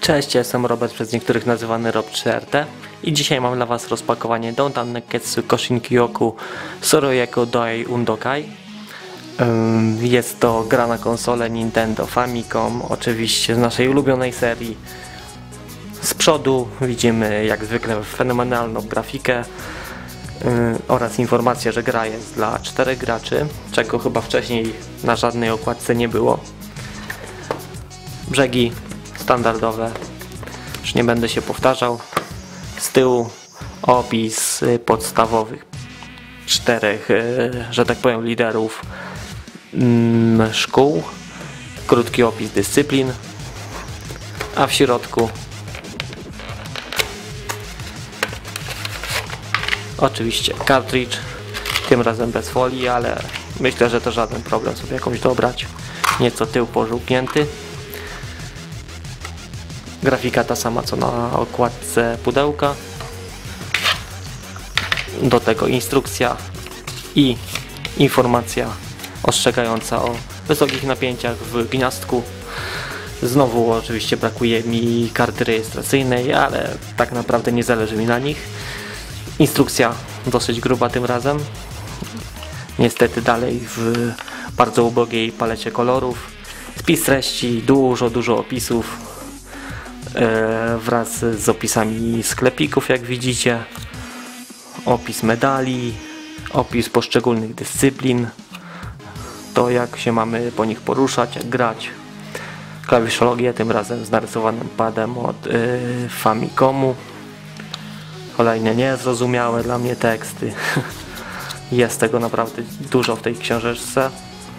Cześć, ja jestem Robert, przez niektórych nazywany Rob3RT i dzisiaj mam dla Was rozpakowanie Dontan Nekketsu Koshinkyoku Soroyeko Doi Undokai. Jest to gra na konsolę Nintendo Famicom, oczywiście z naszej ulubionej serii. Z przodu widzimy jak zwykle fenomenalną grafikę oraz informację, że gra jest dla 4 graczy, czego chyba wcześniej na żadnej okładce nie było. Brzegi standardowe, już nie będę się powtarzał. Z tyłu opis podstawowych 4, że tak powiem, liderów szkół, krótki opis dyscyplin, a w środku oczywiście cartridge, tym razem bez folii, ale myślę, że to żaden problem sobie jakąś dobrać. Nieco tył pożółknięty. Grafika ta sama co na okładce pudełka. Do tego instrukcja i informacja ostrzegająca o wysokich napięciach w gniazdku. Znowu oczywiście brakuje mi karty rejestracyjnej, ale tak naprawdę nie zależy mi na nich. Instrukcja dosyć gruba tym razem. Niestety dalej w bardzo ubogiej palecie kolorów. Spis treści, dużo opisów. Wraz z opisami sklepików, jak widzicie, opis medali, opis poszczególnych dyscyplin, to jak się mamy po nich poruszać, jak grać, klawiszologię, tym razem z narysowanym padem od Famicomu, kolejne niezrozumiałe dla mnie teksty. Jest tego naprawdę dużo w tej książeczce,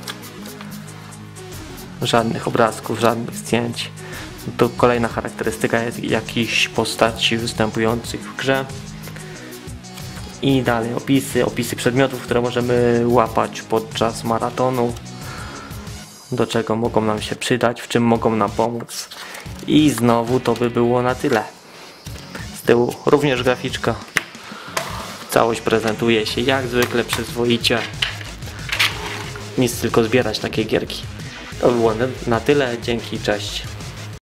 żadnych obrazków, żadnych zdjęć. To kolejna charakterystyka jest jakichś postaci występujących w grze. I dalej opisy przedmiotów, które możemy łapać podczas maratonu, do czego mogą nam się przydać, w czym mogą nam pomóc. I znowu to by było na tyle. Z tyłu również graficzka. Całość prezentuje się jak zwykle przyzwoicie. Nic tylko zbierać takie gierki. To było na tyle, dzięki, cześć.